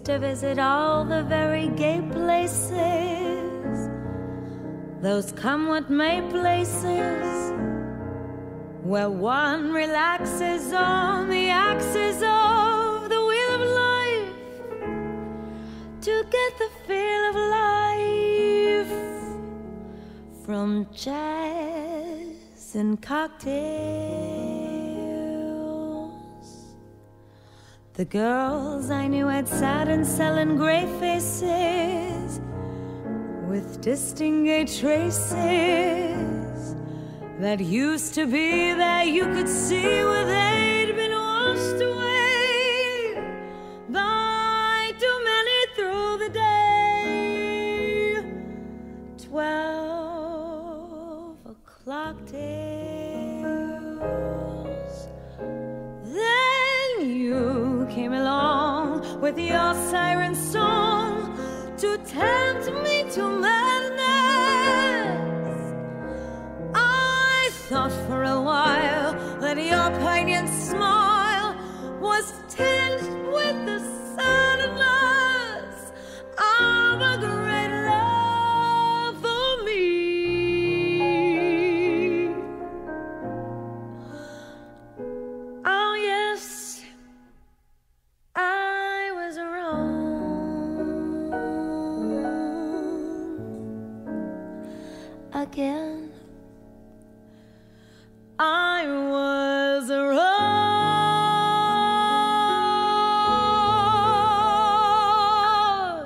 used to visit all the very gay places, those come what may places, where one relaxes on the axis of the wheel of life to get the feel of life from jazz and cocktails. The girls I knew had sat and selling gray faces with distinguished traces that used to be there, you could see where they'd been washed away by too many through the day. 12 o'clock tales. Then you came along with your siren song to tempt me to madness. I thought for a while that your poignant smile was tinged with the sadness of a great love for me. Oh yes, I was wrong again. I was wrong.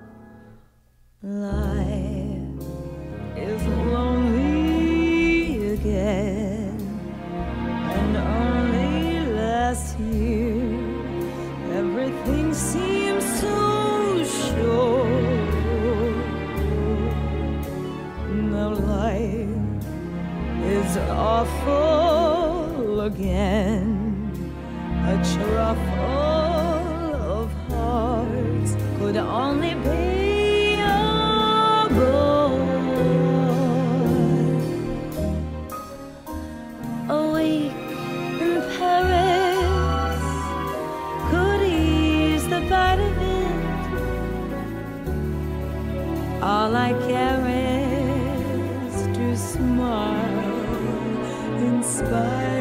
Life is lonely again, and only last year everything seems so sure. Now life is awful again, a truffle of hearts could only be a boy. A week in Paris could ease the bite of it. All I care is to smile in spite